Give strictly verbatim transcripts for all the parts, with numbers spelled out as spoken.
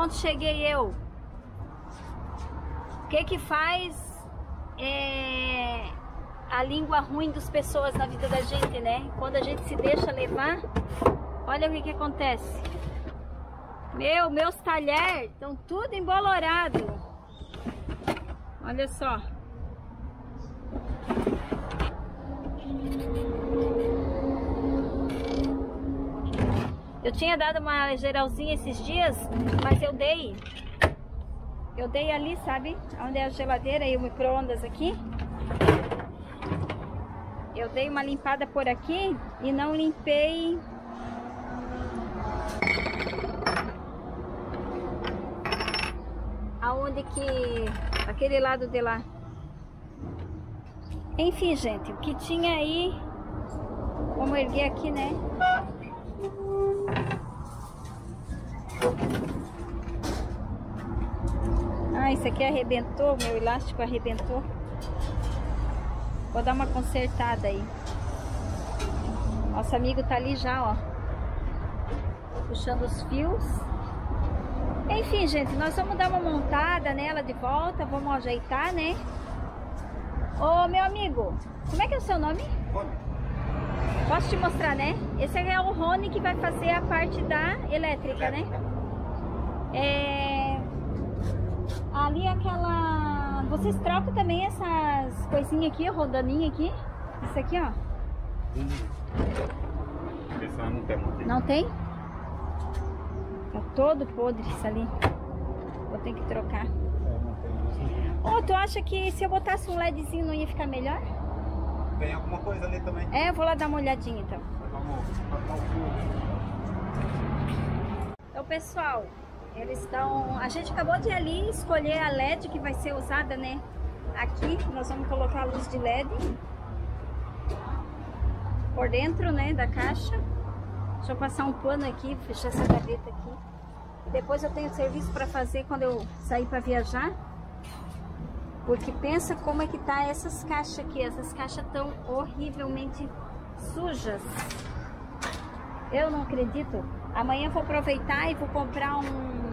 ponto cheguei eu. O que que faz é, a língua ruim das pessoas na vida da gente, né? Quando a gente se deixa levar, olha o que que acontece. Meu, meus talheres estão tudo embolorado. Olha só. Eu tinha dado uma geralzinha esses dias, mas eu dei. Eu dei ali, sabe? Onde é a geladeira e o micro-ondas aqui. Eu dei uma limpada por aqui e não limpei. Aonde que... aquele lado de lá. Enfim, gente, o que tinha aí... Vamos erguer aqui, né? Ah, isso aqui arrebentou, meu elástico arrebentou. Vou dar uma consertada aí. Nosso amigo tá ali já, ó. Puxando os fios. Enfim, gente, nós vamos dar uma montada nela de volta. Vamos ajeitar, né? Ô, meu amigo, como é que é o seu nome? Rony. Posso te mostrar, né? Esse aqui é o Rony que vai fazer a parte da elétrica, né? É... Ali aquela... Vocês trocam também essas coisinhas aqui, rodaninha aqui? Isso aqui, ó. Esse não tem muito. Não tem? Tá todo podre isso ali. Vou ter que trocar. Ô, tu acha que se eu botasse um LEDzinho não ia ficar melhor? Tem alguma coisa ali também. É, eu vou lá dar uma olhadinha então. Vamos botar o fio. Então, pessoal, eles estão... A gente acabou de ali escolher a L E D que vai ser usada, né? Aqui, nós vamos colocar a luz de L E D por dentro, né, da caixa. Deixa eu passar um pano aqui, fechar essa gaveta aqui. Depois eu tenho serviço para fazer quando eu sair para viajar. Porque pensa como é que tá essas caixas aqui. Essas caixas estão horrivelmente sujas. Eu não acredito. Amanhã eu vou aproveitar e vou comprar um...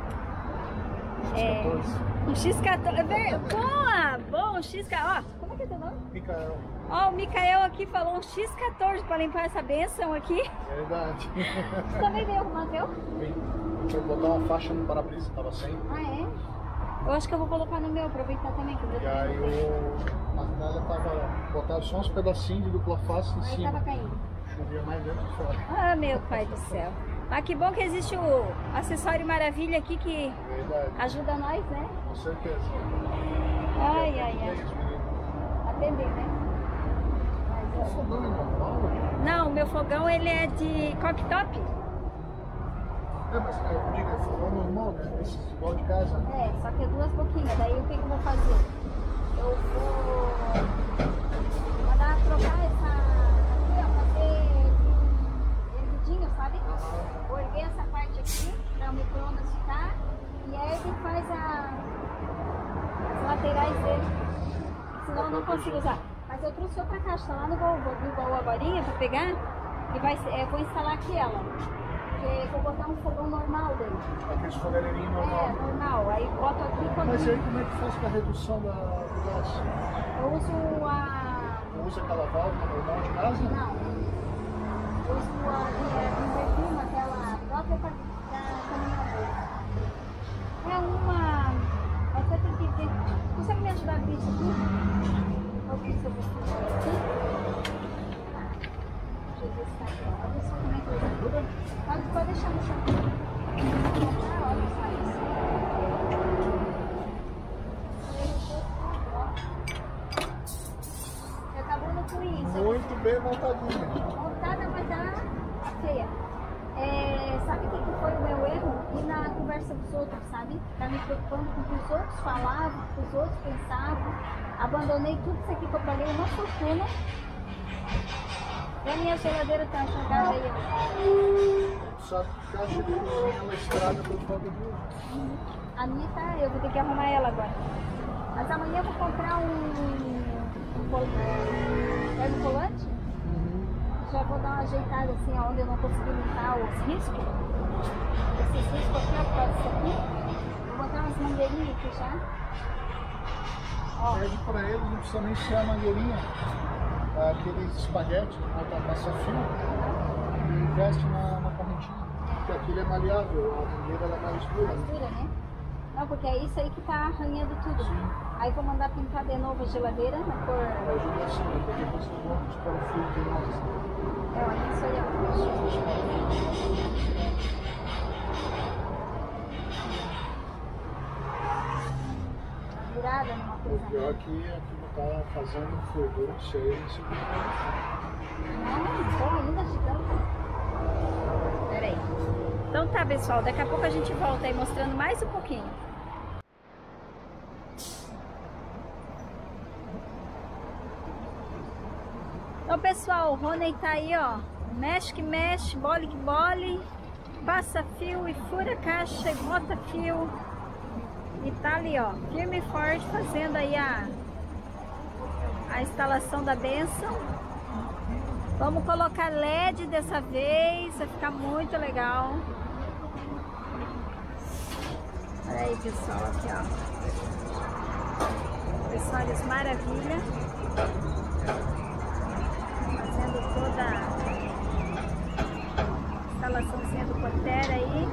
É, um X quatorze. Boa! Bom, um X quatorze. Ó, como é que é teu nome? Micael. Ó, o Micael aqui falou um X quatorze para limpar essa benção aqui. Verdade. Você também veio arrumar teu? Vim. Deixa eu botar uma faixa no para-brisa, tava sem. Ah, é? Eu acho que eu vou colocar no meu, aproveitar também. Que eu E aí o Martinelli tava botando só uns pedacinhos de dupla face em aí cima. tava caindo. Chovia mais dentro e fora. Ah, meu pai do céu. Mas que bom que existe o acessório maravilha aqui que Verdade. ajuda nós, né? Com certeza. Ai, ai, ai. Atender, né? O fogão é normal? Não, o meu fogão ele é de cooktop. É, mas eu digo, é fogão normal, né? Esse igual de casa. É, só que é duas boquinhas. Daí o que, que eu vou fazer? Eu vou mandar trocar essa aqui, ó, fazer erguidinho, sabe? Vou erguer essa parte aqui para o micro-ondas ficar e ergue e faz a, as laterais dele. Senão eu não consigo usar. Mas eu trouxe outra caixa lá no baú, vou abrir o baú agora para pegar e vai, é, vou instalar aqui ela. Porque vou botar um fogão normal dentro. Aqueles fogareirinhos normal. É, normal. Aí boto aqui quando... Mas aí como é que faz para a redução da, do gás? Eu uso a... Não usa aquela válvula normal de casa? Não. Eu uso a invertida, aquela própria da caminhonete. É uma... Você tem que ver... Consegue me ajudar a abrir isso aqui? Vou abrir isso aqui. Deixa eu ver se tá aqui. Olha só como é que eu... Pode, pode deixar no chão. Ah, olha só isso. Já acabou no twin. Muito bem montadinha. Montada, mas tá feia. É, sabe o que, que foi o meu erro? Ir na conversa dos outros, sabe? Tá me preocupando com o que os outros falavam, o que os outros pensavam. Abandonei tudo isso aqui que eu paguei uma fortuna. E a minha geladeira tá jogada aí. Sabe que caixa de cozinha ela estraga por falta de uso. A minha tá, eu vou ter que arrumar ela agora. Mas amanhã eu vou comprar um, um colante. Uhum. Já vou dar uma ajeitada assim, onde eu não consegui limpar os riscos. Esses riscos aqui, ó, por causa disso aqui. Vou botar umas mangueirinhas aqui já. Ó. Pede pra eles, não precisa nem ser a mangueirinha. Aqueles espaguete, bota passa fio e investe na, na correntinha. Porque aquilo é maleável, a mangueira ela é mais dura. Mais dura, né? Não, porque é isso aí que tá arranhando tudo. Sim. Aí vou mandar pintar de novo a geladeira na cor. Ajuda assim, porque depois vocês vão buscar o fio de novo. É, olha isso aí, ó. Virada numa O coisa. pior é que aquilo tá fazendo fervura cheio nesse vídeo. Não, tô ainda gigante. Pera aí. Então tá, pessoal, daqui a pouco a gente volta aí mostrando mais um pouquinho. Então, pessoal, o Rony tá aí, ó. Mexe que mexe, bole que bole, passa fio e fura caixa e bota fio. E tá ali, ó, firme e forte, fazendo aí a, a instalação da bênção. Vamos colocar L E D dessa vez, vai ficar muito legal. Olha aí, pessoal, aqui, ó. Pessoal, maravilha. Fazendo toda a instalaçãozinha do Cotera aí.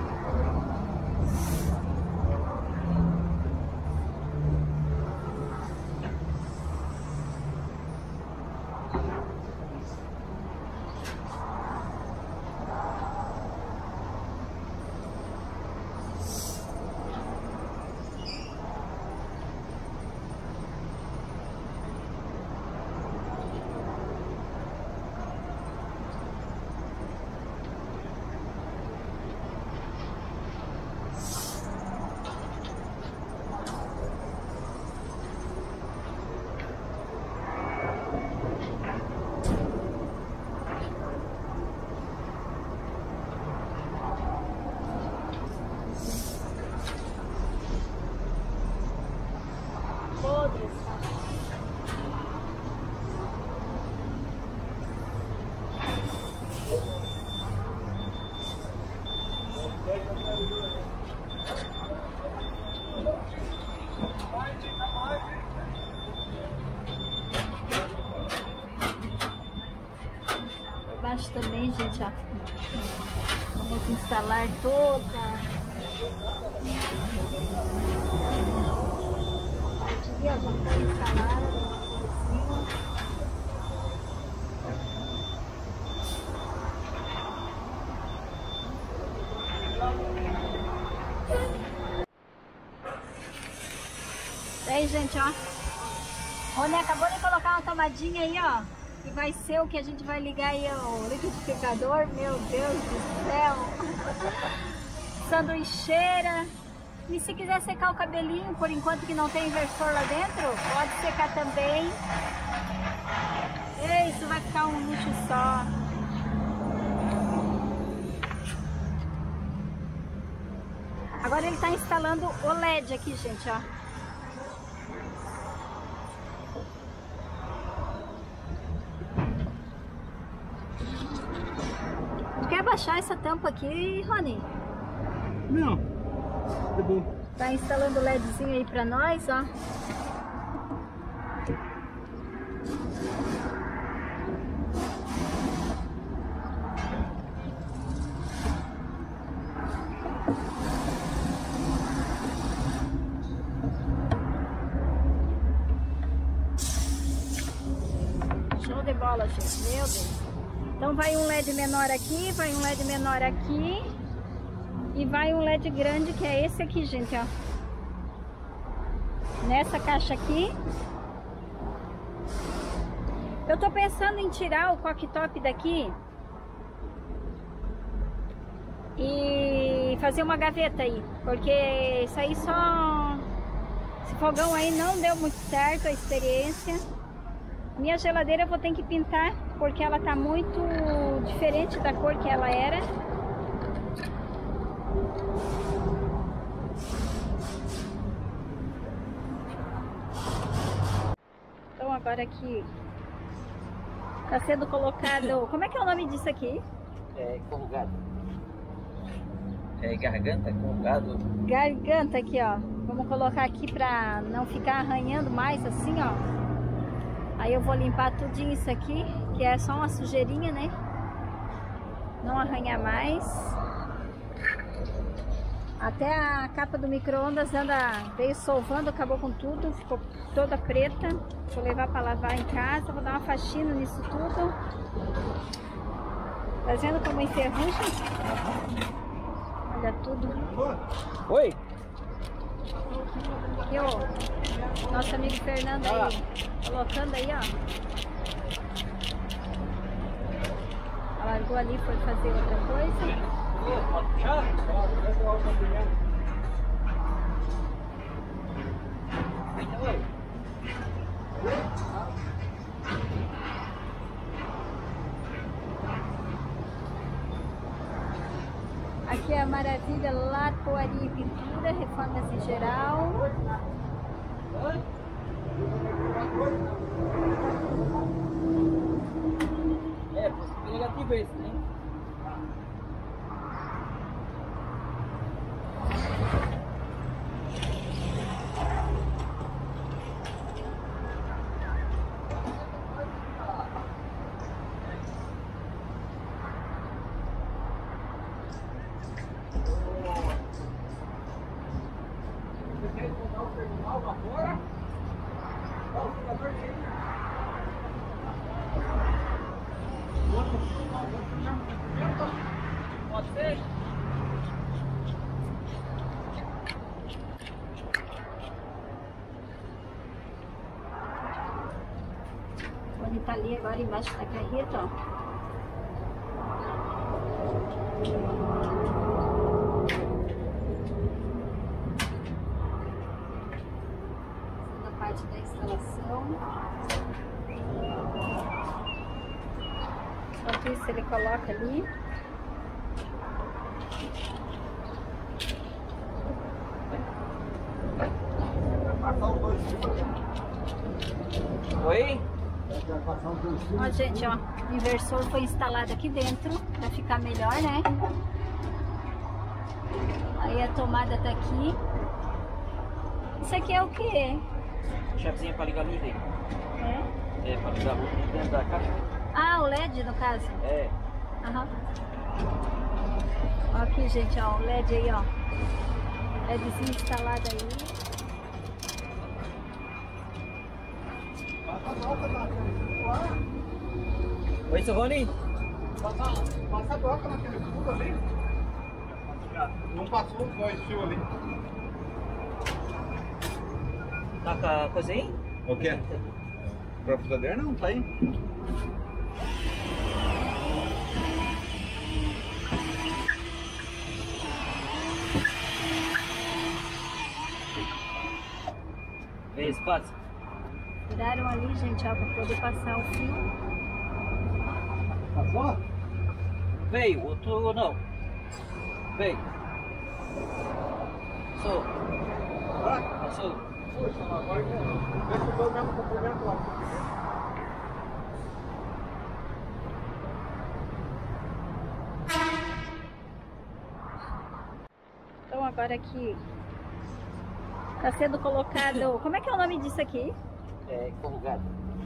Baixo também, gente, ó. Vamos instalar toda a parte aqui, ó, já foi instalada. Aí, gente, ó. Rony acabou de colocar uma tomadinha aí, ó. Que vai ser o que a gente vai ligar aí, o liquidificador. Meu Deus do céu. Sanduicheira. E se quiser secar o cabelinho, por enquanto que não tem inversor lá dentro, pode secar também. E isso vai ficar um luxo só. Agora ele tá instalando o L E D aqui, gente, ó. Quer baixar essa tampa aqui, Rony? Não, é bom. Tá instalando o LEDzinho aí pra nós, ó. Show de bola, gente, meu Deus. Então vai um L E D menor aqui, vai um L E D menor aqui e vai um L E D grande, que é esse aqui, gente, ó. Nessa caixa aqui. Eu tô pensando em tirar o cooktop daqui e fazer uma gaveta aí, porque isso aí só... Esse fogão aí não deu muito certo a experiência. Minha geladeira eu vou ter que pintar, porque ela tá muito diferente da cor que ela era. Então agora aqui Está sendo colocado... Como é que é o nome disso aqui? É corrugado. É garganta, corrugado. Garganta aqui, ó. Vamos colocar aqui para não ficar arranhando mais assim, ó. Aí eu vou limpar tudinho isso aqui, que é só uma sujeirinha, né? Não arranhar mais. Até a capa do micro-ondas anda, veio solvando, acabou com tudo, ficou toda preta. Vou levar para lavar em casa, vou dar uma faxina nisso tudo. Tá vendo como enferruja? Olha tudo. Oi! Aqui, ó. Nosso amigo Fernando aí, colocando aí, ó. Largou ali, foi fazer outra coisa. Pode puxar? Aqui é a Maravilha Lapoaria e Pintura, reformas em geral. É, positivo negativo esse, né? Pode ser? Ele tá ali agora embaixo da carreta, ó. Essa parte da instalação. Enquanto isso ele coloca ali. Oi? Ó, gente, ó, o inversor foi instalado aqui dentro para ficar melhor, né? Aí a tomada tá aqui. Isso aqui é o quê? Chavezinha para ligar a luz dele. É? É, para ligar a luz dentro da caixa. Ah, o L E D no caso. É. Aham. Ó aqui, gente, ó, o L E D aí, ó. LEDzinho instalado aí. Oi, seu Rony? Passa, passa a broca naquele fundo ali. Não passou os dois fios ali. Tá com a coisa aí? O quê? Parafusadeira não, tá aí. Vem, espaço. Tiraram ali, gente, ó, pra poder passar o fio. Passou? Veio, outro não. Veio. Passou. Passou. Puxa, agora eu vou. Deixa eu ver o mesmo comprimento lá. Então agora aqui tá sendo colocado... Como é que é o nome disso aqui? É corrugado.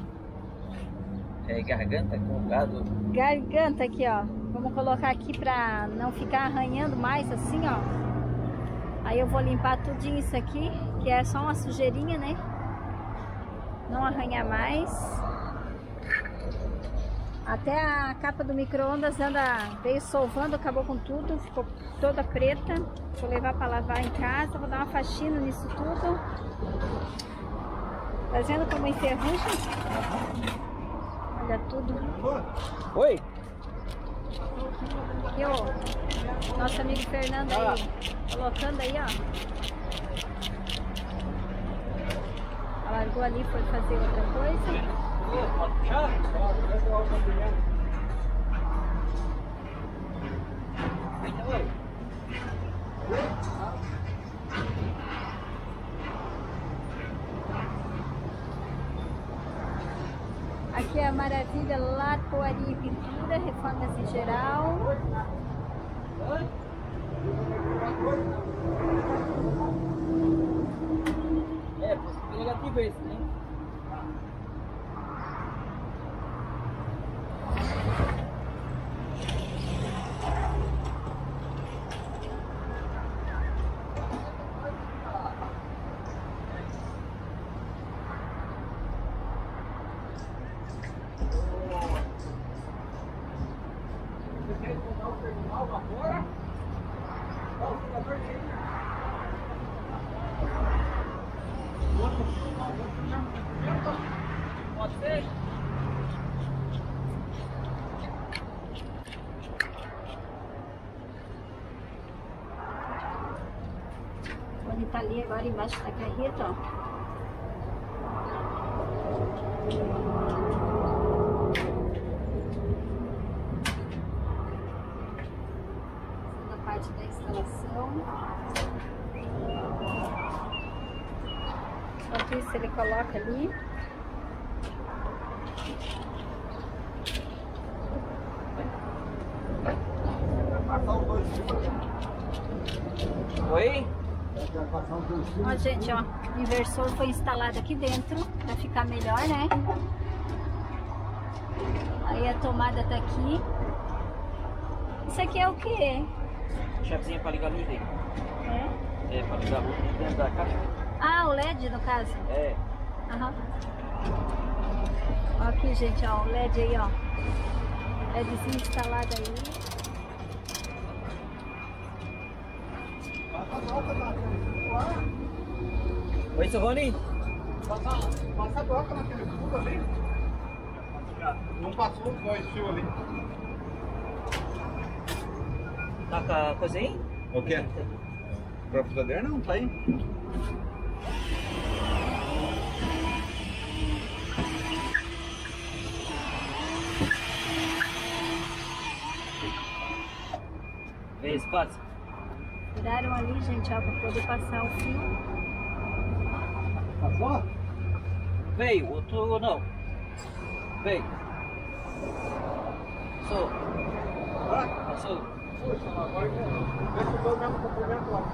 É garganta, corrugado. Garganta aqui, ó. Vamos colocar aqui pra não ficar arranhando mais assim, ó. Aí eu vou limpar tudinho isso aqui, que é só uma sujeirinha, né? Não arranhar mais. Até a capa do micro-ondas anda, veio solvando, acabou com tudo, ficou toda preta. Vou levar para lavar em casa, vou dar uma faxina nisso tudo. Tá vendo como enferruja? Olha tudo. Oi? Aqui, ó. Nosso amigo Fernando aí, colocando aí, ó. Largou ali, foi fazer outra coisa. Pode puxar? Aqui é a maravilha, lapoaria e pintura, reformas em geral. É, positivo negativo esse, né? Pode ser? Ele tá ali agora embaixo da carreta, ó. Segunda parte da instalação. Enquanto isso ele coloca ali. Oi? Ó, gente, ó, o inversor foi instalado aqui dentro para ficar melhor, né? Aí a tomada tá aqui. Isso aqui é o quê? Chavezinha para ligar a luz dele. É? É, para ligar a luz dentro da caixa. Ah, o L E D no caso? É. Aham. Ó aqui, gente, ó, o L E D aí, ó. LEDzinho instalado aí. Oi, seu Rony? Passa, passa a broca naquele fundo ali. Não passou os dois fios ali. Tá com a coisa aí? O quê? O parafusadeiro não, tá aí. Vê esse passa. Tiraram ali, gente, ó, pra poder passar o fio. Passou? Veio, outro não. Veio. Passou. Passou. Puxa, agora deixa eu ver o mesmo comprimento lá.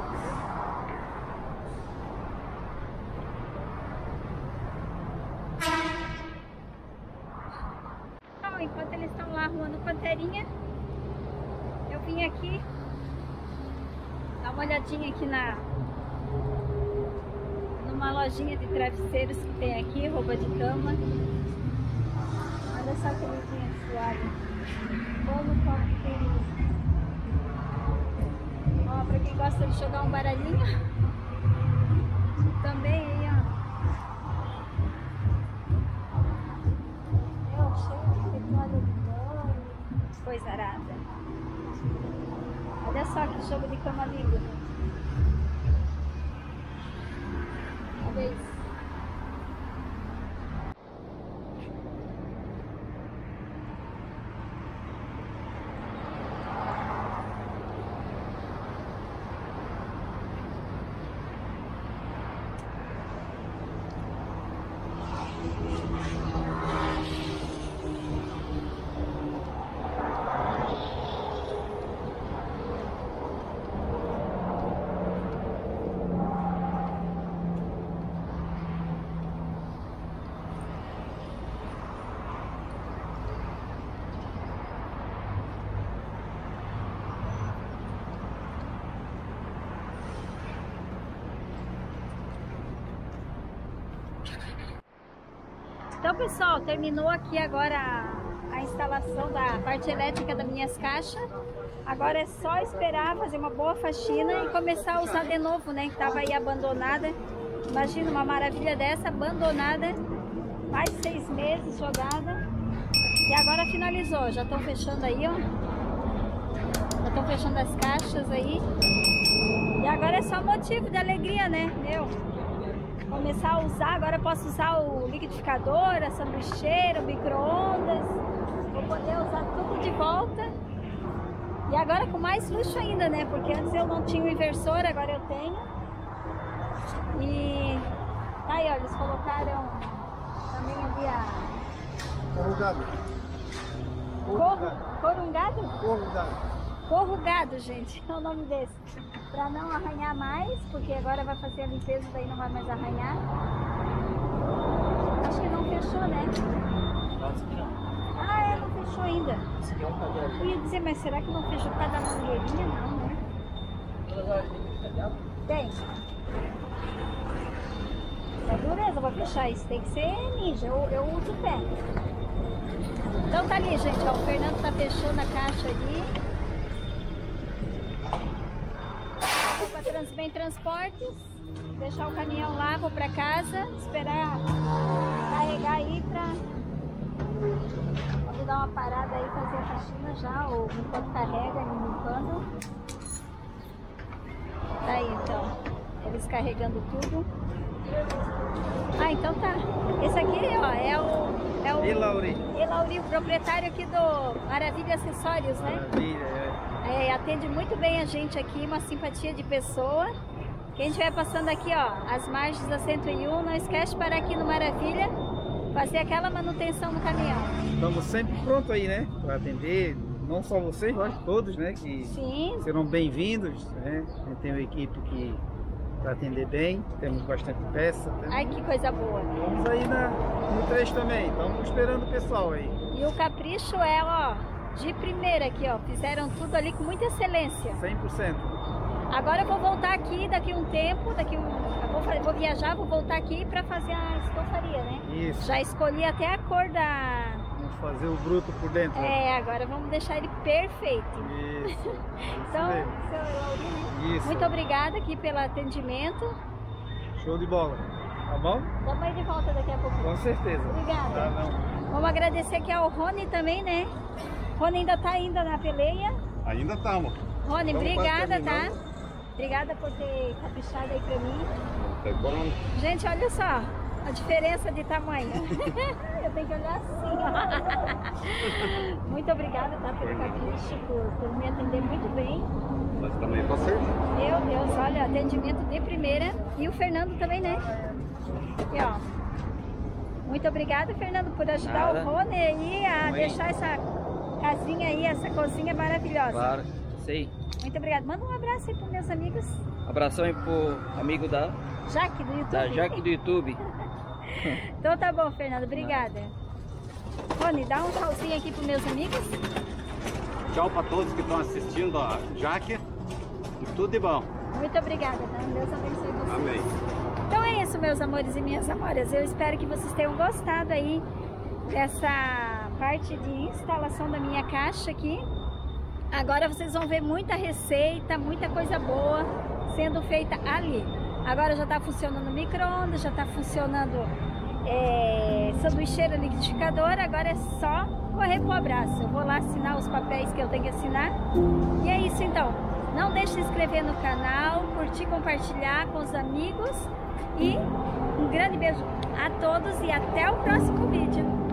Então, enquanto eles estão lá arrumando panterinha, eu vim aqui dar uma olhadinha aqui na numa lojinha de travesseiros que tem aqui, roupa de cama. Olha só que luzinha suave. Como top que tem isso. Ó, pra quem gosta de jogar um baralhinho, também aí, ó. É, cheio de toalha de banho, coisa arada. Olha só que jogo de cama lindo. Olha isso. Então, pessoal, terminou aqui agora a, a instalação da parte elétrica das minhas caixas. Agora é só esperar fazer uma boa faxina e começar a usar de novo, né? Que tava aí abandonada. Imagina uma maravilha dessa, abandonada, mais de seis meses jogada. E agora finalizou, já estão fechando aí, ó. Já estão fechando as caixas aí. E agora é só motivo de alegria, né? Meu. Começar a usar, agora eu posso usar o liquidificador, a sanduicheira, o micro-ondas. Vou poder usar tudo de volta. E agora com mais luxo ainda, né? Porque antes eu não tinha o inversor, agora eu tenho. E tá aí, ó, eles colocaram também ali a... Corrugado. Corro, corungado? Corrugado. Corrugado, gente, é o nome desse. Pra não arranhar mais, porque agora vai fazer a limpeza, daí não vai mais arranhar. Acho que não fechou, né? Nossa, que não. Ah, é, não fechou ainda. Esse aqui é um cadeado. Eu ia dizer, mas será que não fechou por causa da mangueirinha? Não, né? Todas as tem cadeado? Tem. É dureza pra fechar isso, tem que ser ninja, eu, eu uso o pé. Então tá ali, gente, ó, o Fernando tá fechando a caixa ali. Vou pra Transbem Transportes, deixar o caminhão lá, vou pra casa, esperar carregar aí pra... Vou dar uma parada aí, fazer a faxina já, ou enquanto carrega, limpando. Tá aí então, eles carregando tudo. Ah, então tá. Esse aqui, ó, é o... É o Elauri. Elauri, o proprietário aqui do Maravilha Acessórios, né? Maravilha, é. É, atende muito bem a gente aqui, uma simpatia de pessoa. Quem estiver passando aqui, ó, as margens da cento e um, não esquece de parar aqui no Maravilha, fazer aquela manutenção no caminhão. Estamos sempre prontos aí, né? Para atender, não só vocês, mas todos, né? Que Sim. serão bem-vindos, né? A gente tem uma equipe que para atender bem, temos bastante peça. Temos... Ai, que coisa boa. Vamos aí na, no trecho também, estamos esperando o pessoal aí. E o capricho é, ó, de primeira aqui, ó. Fizeram tudo ali com muita excelência. cem por cento. Agora eu vou voltar aqui daqui um tempo, daqui um, eu vou, vou viajar, vou voltar aqui para fazer a estofaria, né? Isso. Já escolhi até a cor da... Vamos fazer o bruto por dentro. É, agora vamos deixar ele perfeito. Isso. Então, mesmo. seu Elauri, né? Isso. Muito obrigada aqui pelo atendimento. Show de bola. Tá bom? Vamos aí de volta daqui a pouco. Com certeza. Obrigada. Tá, não. Vamos agradecer aqui ao Rony também, né? Rony ainda tá ainda na peleia. Ainda estamos. Rony, Estamos obrigada, quase tá? terminando. Obrigada por ter caprichado aí pra mim. Tá bom. Gente, olha só a diferença de tamanho. Eu tenho que olhar assim, ó. Muito obrigada, tá? Pelo capricho, por, por me atender muito bem. Mas também tá certo. Meu Deus, olha, atendimento de primeira. E o Fernando também, né? Aqui, ó. Muito obrigada, Fernando, por ajudar Nada. o Rony aí a Oi. deixar essa casinha aí, essa cozinha maravilhosa. Claro, sei. Muito obrigada. Manda um abraço aí para meus amigos. Abração aí pro amigo da, Jaque do YouTube. da Jaque do YouTube. Então tá bom, Fernando. Obrigada. Rony, dá um tchauzinho aqui para meus amigos. Tchau para todos que estão assistindo a Jaque. E tudo de bom. Muito obrigada, tá? Deus abençoe vocês. Amém. Então é isso, meus amores e minhas amoras. Eu espero que vocês tenham gostado aí dessa parte de instalação da minha caixa aqui. Agora vocês vão ver muita receita, muita coisa boa sendo feita ali. Agora já está funcionando o micro-ondas, já está funcionando é, sanduicheira liquidificadora. Agora é só correr pro abraço. Eu vou lá assinar os papéis que eu tenho que assinar. E é isso então. Não deixe de se inscrever no canal, curtir, compartilhar com os amigos. E um grande beijo a todos e até o próximo vídeo.